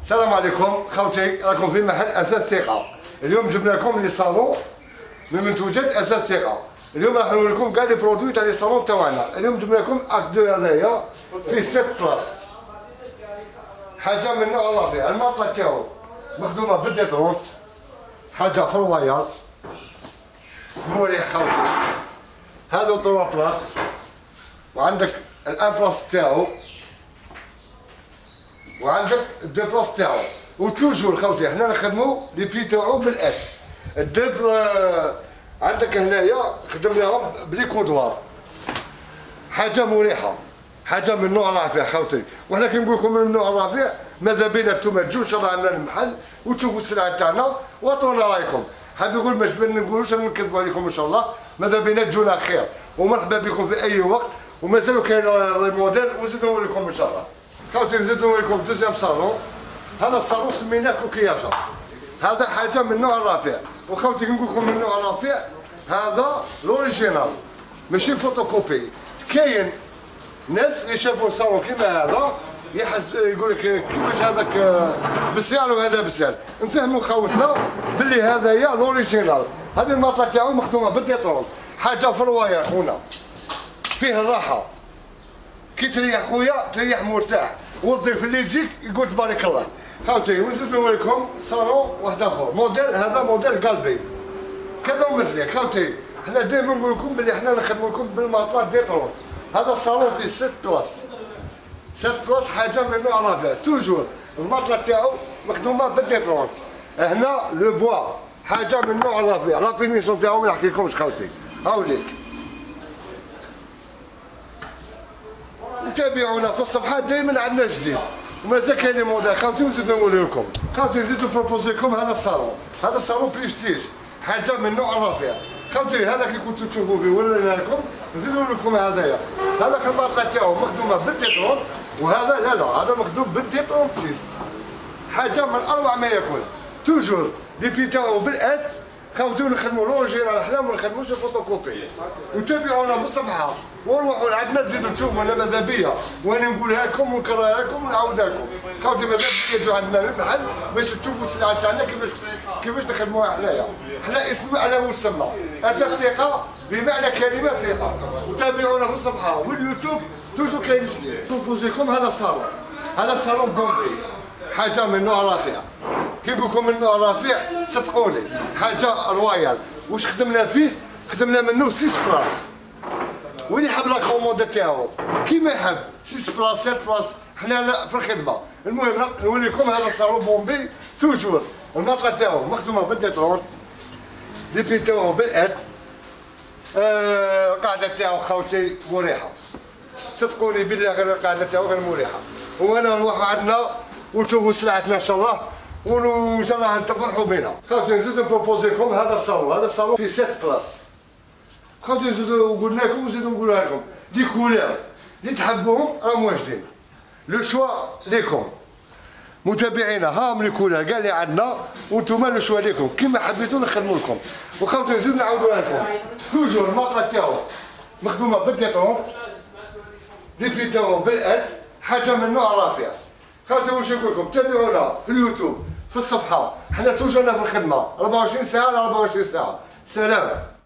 السلام عليكم خوتي، راكم في محل اساس ثقه. اليوم جبنا لكم لي صالون من منتوجات اساس ثقه. اليوم راح نوري لكم كاع لي برودوي تاع لي صالون تاعنا. اليوم جبنا لكم اك دو هذايا فيه 7 بلاص، حاجه من نوع الرفيع. المطلة تاعو مخدومه بالديترونت، حاجه في الواير مريح خوتي. هذا 3 بلاص، وعندك الان بلاص تاعو، وعندك الدو بلاص تاعو. وتوجور خوتي حنا نخدمو لي بي تاعو بالاد. عندك هنايا خدمناهم بلي كودوار، حاجه مريحه، حاجه من نوع رفيع خوتي. وحنا كي نقول لكم من نوع رفيع ماذا بينا نتوما تجوا ان شاء الله عندنا المحل وتشوفوا السلعه تاعنا وعطونا رايكم. حاب نقول باش ما نقولوش نكذبوا عليكم ان شاء الله، ماذا بينا تجونا خير ومرحبا بكم في اي وقت. ومازالوا كاين الموديل ونزيدو نوريكم ان شاء الله. خوتي نزيدو نوريكم دوزيام صالون. هذا الصالون سميناه كوكياجا، هذا حاجه من نوع الرفيع. وخوتي نقول لكم من نوع الرفيع هذا لوريجينال ماشي فوتوكوبي. كاين ناس اللي شافوا صالون كيما هذا يقول لك كيفاش هذاك بسيال وهذا بسيال. نفهموا خوتنا باللي هذايا لوريجينال. هذه المطلة تاعو مخدومه بالديترون، حاجه في الواير خونا، فيه الراحه. كي تريح خويا تريح مرتاح، والضيف اللي يجيك يقول تبارك الله. خوتي ونزيد نوريكم صالون واحد اخر موديل، هذا موديل قلبي كذا مثلي. خوتي حنا دائما نقول لكم بلي حنا نخدموا لكم بالمطلات ديترون. هذا الصالون فيه 6 بلاص، 6 بلاص، حاجه من نوع رفيع. توجور المطلة تاعو مخدومه بالديترون. هنا لو بوا حاجه من نوع رفيع. لا فينيسيون تاعو ما نحكي لكمش خوتي. هاوليك تابعونا في الصفحات، دائما عندنا جديد ومازال كاين موديل خوتي. ونزيدو نقول لكم خوتي، نزيدو نبروبوزي لكم هذا الصالون. هذا الصالون بريستيج، حاجه من نوع رفيع خوتي. هذا كي كنتو تشوفوا فيه ورينا لكم، نزيدو لكم هذايا. هذاك المطلة تاعو مخدومه بالديترون، وهذا لا هذا مخدوم بالديترون 6، حاجه من اروع ما يكون. توجور لي في تاعو بالاد خوتي. نخدموا لوريجينال حنا ما نخدموش الفوتوكوبي. وتابعونا في الصفحه ونروحوا عندنا تزيدوا تشوفوا. انا ماذا بيا وانا نقولها لكم ونكررها لكم ونعاودها لكم خوتي. ماذا بيا تجوا عندنا للمحل باش تشوفوا السلعه تاعنا كيفاش نخدموها حنايا. حنا اسمنا على مسمى اساس ثقه، بمعنى كلمه ثقه. وتابعونا في الصفحه واليوتيوب، توجو كاين جديد. نبروبوزي لكم هذا الصالون، هذا الصالون بومبي، حاجه من نوع رفيع. كي نقول لكم من نوع رفيع صدقوني حاجه رويال. واش خدمنا فيه؟ خدمنا منه 6 بلاص، واللي حاب لا كوموند تاعو كيما يحب 6 بلاص 7 بلاص، حنا في الخدمه. المهم نوري لكم هذا الصالون بومبي. توجور المطلة تاعو مخدومه بالديترونت، لي بي تاعو بالاد. القاعده تاعو خوتي مريحه، صدقوني بالله القاعده تاعو غير مريحه. وانا نروحوا عندنا وتشوفوا سلعتنا ان شاء الله، وان شاء الله تفرحوا بنا. خوتي نزيدو نبروبوزي لكم هذا الصالون. هذا الصالون فيه 7 بلاص خوتي. نزيدو قلنا لكم ونزيدو نقولها لكم لي كولور اللي تحبوهم راهم واجدين. لو شوا ليكم متابعينا، هاهم لي كولور كاع اللي عندنا، وانتوما لو شوا ليكم كيما حبيتو نخدموا لكم. وخوتي نزيدو نعاودوها لكم. توجور المطلة تاعو مخدومه بالديترونت، لي في تاعو بالاد، حاجه من نوع رفيع. خوتي واش نقول لكم، تابعونا في اليوتيوب في الصفحه. حنا توجورنا في الخدمه 24 ساعه على 24 ساعه. سلام.